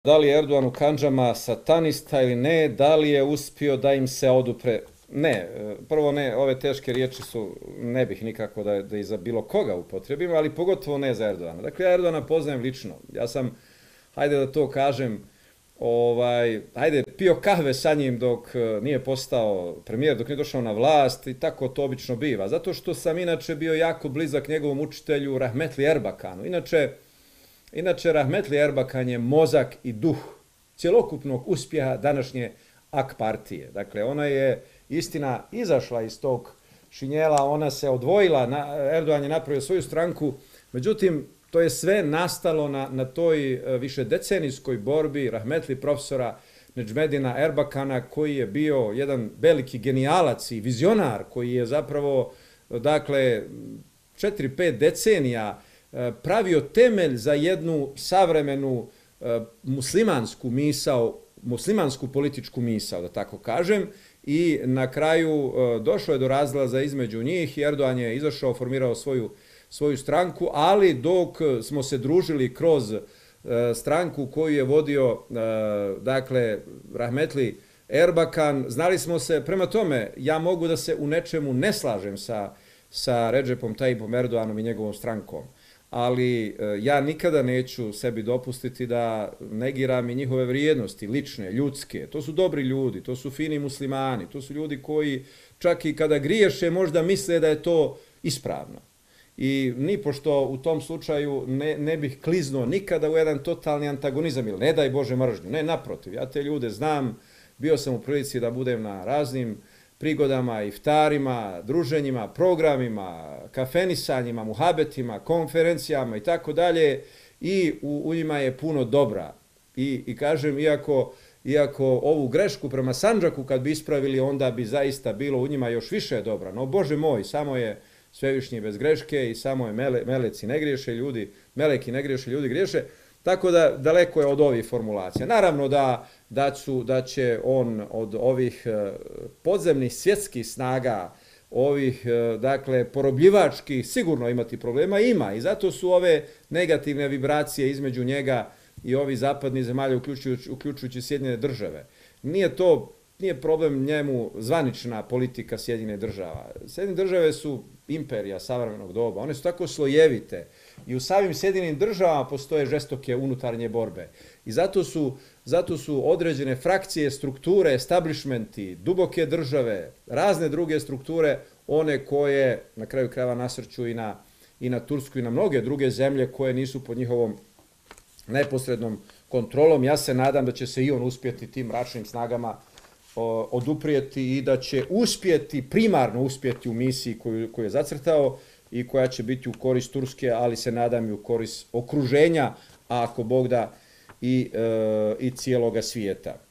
Da li je Erdogan u kandžama satanista ili ne, da li je uspio da im se odupre? Ne, prvo ne, ove teške riječi su, ne bih nikako da i za bilo koga upotrebim, ali pogotovo ne za Erdogana. Dakle, ja Erdogana poznajem lično. Ja sam, hajde da to kažem, hajde, pio kahve sa njim dok nije postao premijer, dok nije došao na vlast i tako to obično biva. Zato što sam inače bio jako blizak njegovom učitelju Rahmetli Erbakanu. Inače, Rahmetli Erbakan je mozak i duh cjelokupnog uspjeha današnje AK partije. Dakle, ona je, istina, izašla iz tog šinjela, ona se odvojila, Erdogan je napravio svoju stranku, međutim, to je sve nastalo na toj višedecenijskoj borbi Rahmetli profesora Nedžmedina Erbakana, koji je bio jedan veliki genijalac i vizionar, koji je zapravo, dakle, 4-5 decenija pravio temelj za jednu savremenu muslimansku misao, muslimansku političku misao, da tako kažem, i na kraju došlo je do razlaza između njih i Erdogan je izašao, formirao svoju stranku, ali dok smo se družili kroz stranku koju je vodio, dakle, Rahmetli Erbakan, znali smo se, prema tome, ja mogu da se u nečemu ne slažem sa Redžepom Tayyipom Erdoganom i njegovom strankom, ali ja nikada neću sebi dopustiti da negiram i njihove vrijednosti, lične, ljudske. To su dobri ljudi, to su fini muslimani, to su ljudi koji čak i kada griješe možda misle da je to ispravno. I nipošto u tom slučaju ne bih kliznuo nikada u jedan totalni antagonizam ili ne daj Bože mržnju. Ne, naprotiv, ja te ljude znam, bio sam u prilici da budem na raznim prigodama, iftarima, druženjima, programima, kafenisanjima, muhabetima, konferencijama i tako dalje, i u njima je puno dobra. I kažem, iako ovu grešku prema Sandžaku kad bi ispravili, onda bi zaista bilo u njima još više dobra. No, Bože moj, samo je Svevišnji bez greške i samo je meleci ne griješe, meleki ne griješe, ljudi griješe. Tako da daleko je od ovih formulacija. Naravno da će on od ovih podzemnih svjetskih snaga, ovih, dakle, porobljivačkih, sigurno imati problema, ima. I zato su ove negativne vibracije između njega i ovih zapadnih zemalja, uključujući Sjedinjene države. Nije problem njemu zvanična politika Sjedinjenih država. Sjedinjene države su imperija savremenog doba, one su tako slojevite i u samim Sjedinjenim državama postoje žestoke unutarnje borbe. I zato su određene frakcije, strukture, establishmenti, duboke države, razne druge strukture, one koje na kraju krajeva nasrću i na Tursku i na mnoge druge zemlje koje nisu pod njihovom neposrednom kontrolom. Ja se nadam da će se i on uspjeti tim mračnim snagama oduprijeti i da će uspjeti, primarno uspjeti u misiji koju je zacrtao i koja će biti u korist Turske, ali se nadam i u korist okruženja, a ako Bog da i cijeloga svijeta.